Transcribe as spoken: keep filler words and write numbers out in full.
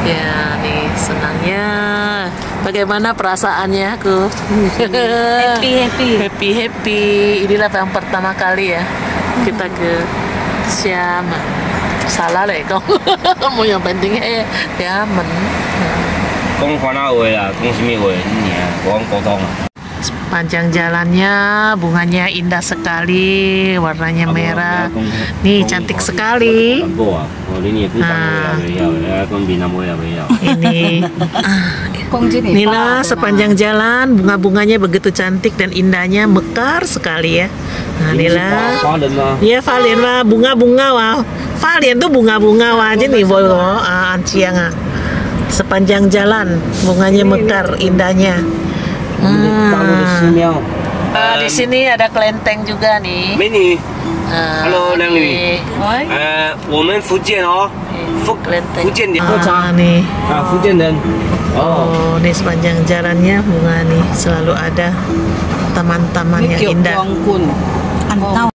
Ya, nih senangnya. Bagaimana perasaannya aku? Happy happy. Happy happy. Inilah yang pertama kali ya kita ke Siam. Salah lah kau. Mau yang penting eh Yaman. 講翻下會啦，講什麼會？你啊，講溝通啊。 Panjang jalannya, bunganya indah sekali, warnanya merah. Nih cantik sekali. Nah, ini. Inilah sepanjang jalan bunga-bunganya begitu cantik dan indahnya, mekar sekali ya. Nah, inilah. Ya, Valen wah, bunga-bunga wah. Valen tuh bunga-bunga wah aja nih, boy. Ah, Anciang ah. Sepanjang jalan bunganya mekar, indahnya. Hmm. Uh, di sini ada kelenteng juga nih. 美女 Uh, Halo, Nang Li. nih. 呃，我们福建哦，福 kelenteng. 福建的喝 Ah, 茶 nih. 啊，福建人。哦。 Oh, nih sepanjang jalannya bunga nih selalu ada taman-taman yang indah.